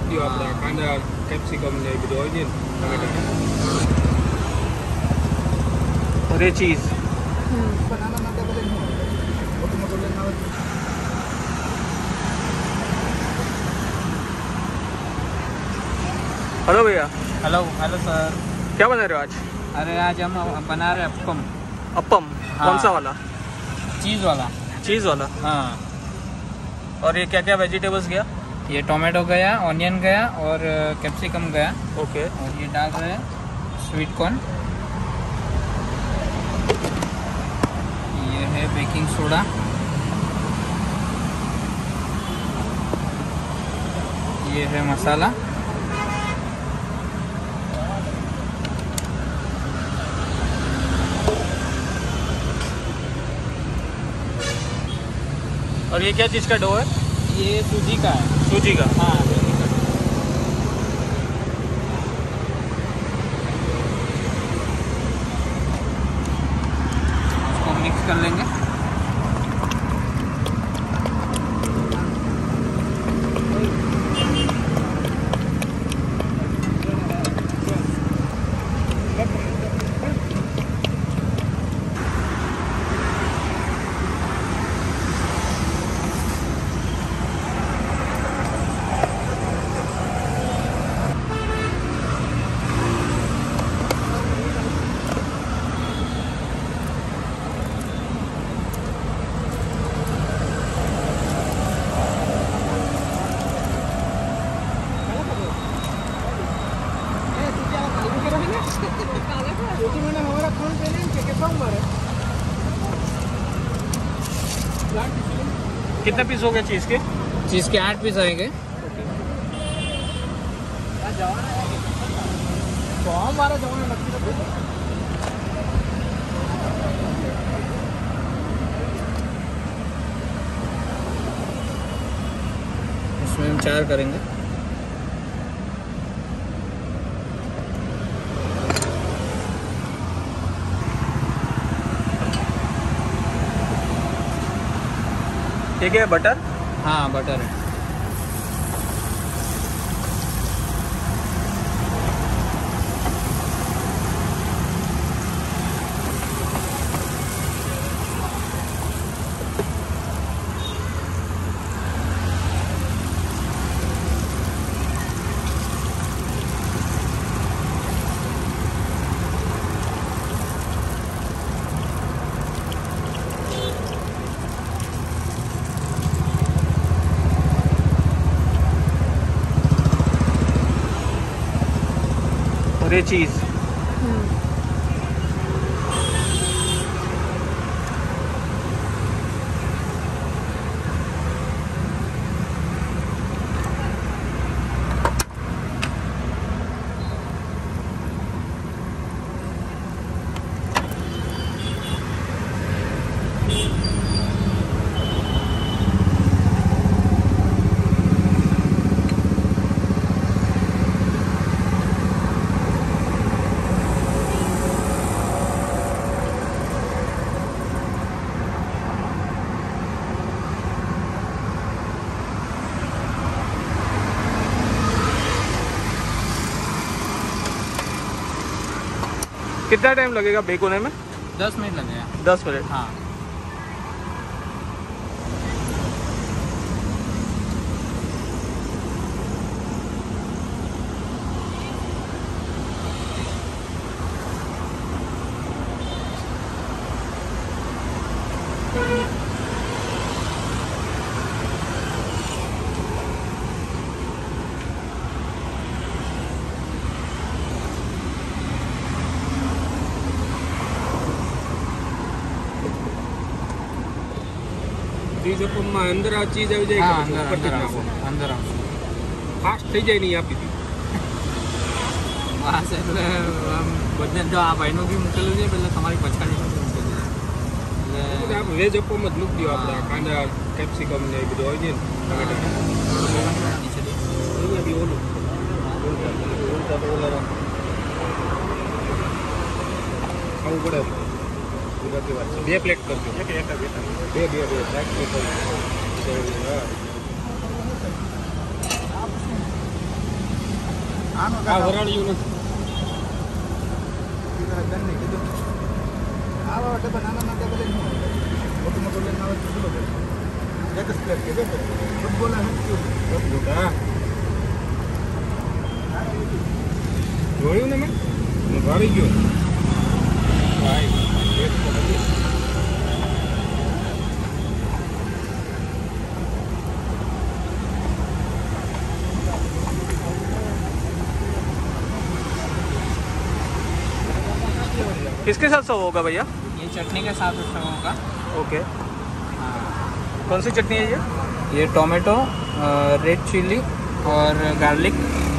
મૂકી દો આપણે કાંદા કેપ્સિકમ ને એ બધું હોય છે और ये चीज़ हेलो भैया। Hello hello sir. क्या बना रहे हो आज? अरे आज हम बना रहे अप्पम। अप्पम? हाँ। कौन सा वाला? चीज़ वाला। चीज़ वाला। हाँ। और ये क्या क्या वेजिटेबल्स गया? ये टोमेटो गया, ऑनियन गया और कैप्सिकम गया। ओके। और ये डाल रहे हैं स्वीट कॉर्न। ये है बेकिंग सोडा। ये है मसाला। और ये क्या चीज़ का डो है? ये सूजी का है। सूजी का? हाँ। इसको मिक्स कर लेंगे। कितने पीस हो गए चीज़ के? चीज़ के 8 पीस आएंगे। इसमें हम 4 करेंगे। ठीक है। बटर? हाँ बटर है। और ये चीज़? कितना टाइम लगेगा बेक होने में? 10 मिनट लगेगा। 10 मिनट? हाँ। ચીઝ અપમમાં અંદર આ ચીઝ આવી જાય हाँ કે अंदर ઉપરથી अंदर જ નાખો? अंदर आओ। ફાસ્ટ થઈ જાય નહીં આપી દી वहाँ से બધે જો આ ભાઈનું બી મૂકેલું છે પહેલાં તમારી પછાડીનું બી મૂકેલું છે એટલે આપણે વેજ અપમ જ મૂકી દો આપણે કાંદા કેપ્સિકમ ને એ બધું હોય છે ને ટમેટા નીચે દે। અહીંયા બી ઓલું ખાવું પડે ગુજરાતી વાત છે 2 પ્લેટ કરજો બે શાક ને હા આ વરાળિયું નથી. જોયું ને મેં ભાવી ગયો ભાઈ. किसके साथ सर्व होगा भैया? ये चटनी के साथ उसका होगा। ओके, हाँ, कौन सी चटनी है ये? ये टोमेटो, रेड चिल्ली और गार्लिक।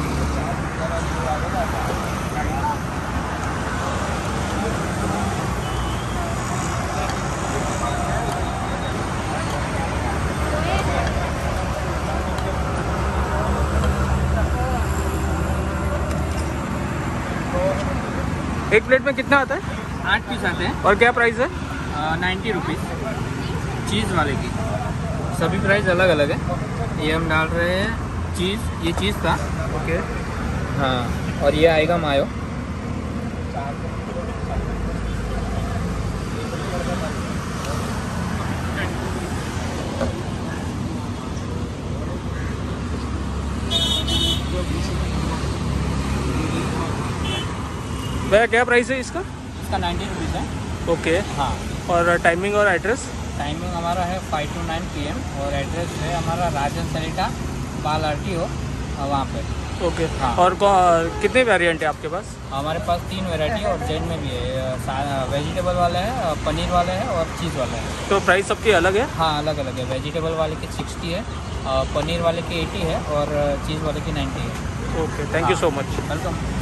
एक प्लेट में कितना आता है? 8 पीस आते हैं। और क्या प्राइस है? 90 रुपीज़ चीज़ वाले की। सभी प्राइस अलग अलग है। ये हम डाल रहे हैं चीज़, ये चीज़ था। ओके, हाँ, और ये आएगा मायो। भैया क्या प्राइस है इसका? इसका 90 रुपीज़ है। ओके, हाँ, और टाइमिंग और एड्रेस? टाइमिंग हमारा है 5 to 9 PM और एड्रेस है हमारा राजहंस एलिटा बाल RTO वहाँ पे। ओके, हाँ। और कितने वेरिएंट है आपके पास? हमारे पास 3 वैरायटी और जैन में भी है। वेजिटेबल वाले हैं, पनीर वाले हैं और चीज़ वाले हैं। तो प्राइस सबकी अलग है? हाँ, अलग अलग है। वेजिटेबल वाले की 60 है, पनीर वाले की 80 है और चीज़ वाले की 90 है। Okay, thank you so much. Welcome.